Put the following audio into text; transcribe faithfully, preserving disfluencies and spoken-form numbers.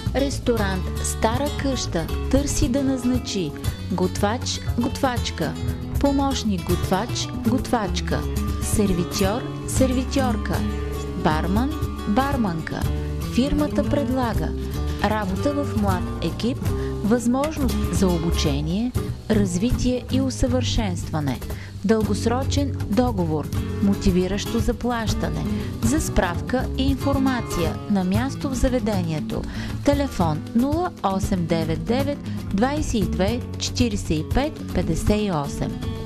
Ресторант Стара къща търси да назначи готвач, готвачка, помощник готвач, готвачка, сервитьор, сервитьорка, барман, барманка. Фирмата предлага работа в млад екип, възможност за обучение, развитие и усъвършенстване, дългосрочен договор, мотивиращо заплащане. За справка и информация на място в заведението. Телефон нула осем девет девет двадесет и две четиридесет и пет петдесет и осем.